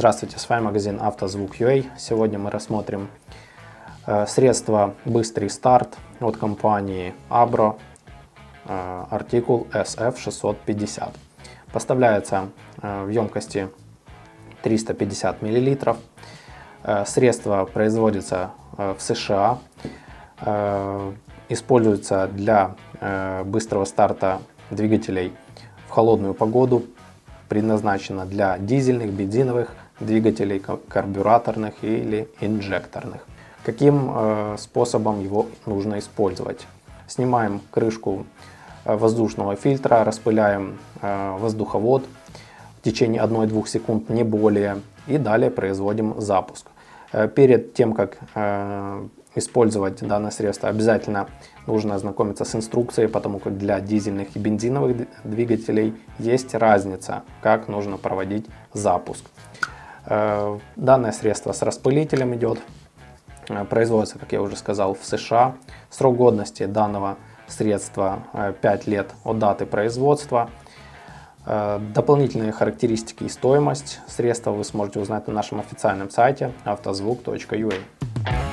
Здравствуйте, с вами магазин Автозвук.ua. Сегодня мы рассмотрим средство «Быстрый старт» от компании Abro, артикул SF650. Поставляется в емкости 350 мл. Средство производится в США. Используется для быстрого старта двигателей в холодную погоду. Предназначено для дизельных, бензиновых двигателей, карбюраторных или инжекторных. Каким способом его нужно использовать? Снимаем крышку воздушного фильтра, распыляем воздуховод в течение 1-2 секунд, не более, и далее производим запуск. Перед тем, как использовать данное средство, обязательно нужно ознакомиться с инструкцией, потому как для дизельных и бензиновых двигателей есть разница, как нужно проводить запуск. Данное средство с распылителем идет, производится, как я уже сказал, в США. Срок годности данного средства 5 лет от даты производства. Дополнительные характеристики и стоимость средства вы сможете узнать на нашем официальном сайте автозвук.ua.